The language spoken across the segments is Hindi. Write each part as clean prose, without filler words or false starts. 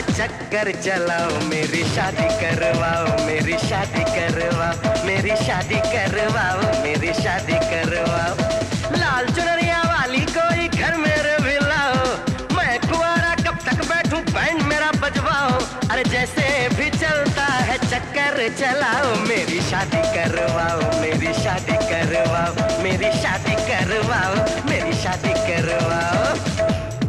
चक्कर चलाओ, मेरी शादी करवाओ, मेरी शादी करवाओ, मेरी शादी करवाओ, मेरी शादी करवाओ। लाल चुनरिया वाली कोई घर मेरे भी लाओ, मैं कुंवारा कब तक बैठूं, बैंड मेरा बजवाओ। अरे जैसे भी चलता है चक्कर चलाओ, मेरी शादी करवाओ, मेरी शादी करवाओ, मेरी शादी करवाओ, मेरी शादी करवाओ।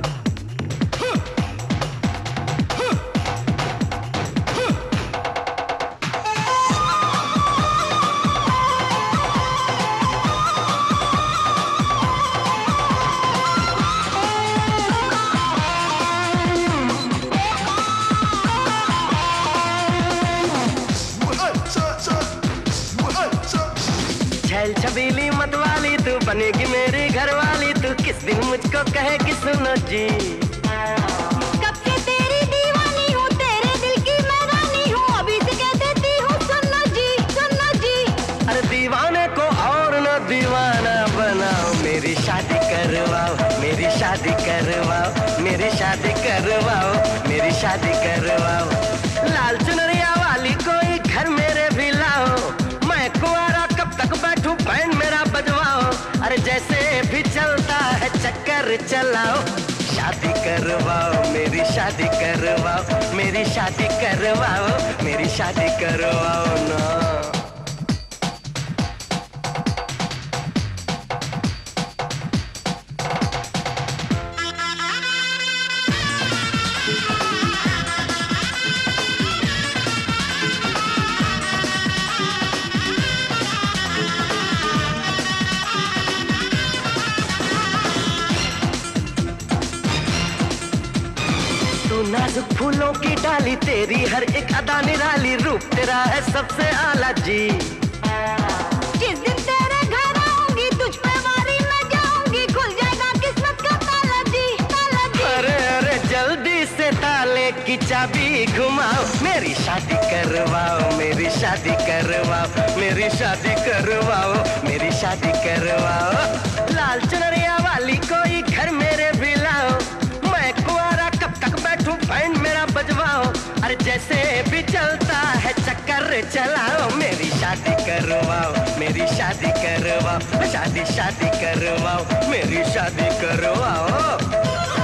छैल छबीली मतवाली तू बनेगी मेरी घरवाली, तू किस दिन मुझको कहेगी सुनो जी। कब से तेरी दीवानी हूँ, तेरे दिल की मैं रानी हूँ, अभी से कह देती हूँ सुनो जी, सुनो जी। अरे दीवाने को और न दीवाना बनाओ, मेरी शादी करवाओ, मेरी शादी करवाओ, मेरी शादी करवाओ, मेरी शादी करवाओ। लाल चुनरिया वाली कोई घर मेरे भी लाओ, मैं कुंवारा कब तक बैठूं, बैंड मेरा बजवाओ। अरे जैसे भी चलता है चक्कर चलाओ, शादी करवाओ, मेरी शादी करवाओ, मेरी शादी करवाओ, मेरी शादी करवाओ ना। तू नाजुक फूलों की डाली, तेरी हर एक अदा निराली, रूप तेरा है सबसे आला जी। जिस दिन तेरे घर आऊंगी, तुझ पे वारी मैं जाऊंगी, खुल जाएगा किस्मत का ताला जी, ताला जी। अरे अरे जल्दी से ताले की चाबी घुमाओ, मेरी शादी करवाओ, मेरी शादी करवाओ, मेरी शादी करवाओ, मेरी शादी करवाओ। लाल चुनरिया वाली कोई घर मेरे भी लाओ, मैं कुंवारा कब तक बैठूं, बैंड मेरा बजवाओ। अरे जैसे भी चलता है चक्कर चलाओ, मेरी शादी करवाओ, मेरी शादी करवाओ, शादी शादी करवाओ, मेरी शादी करवाओ।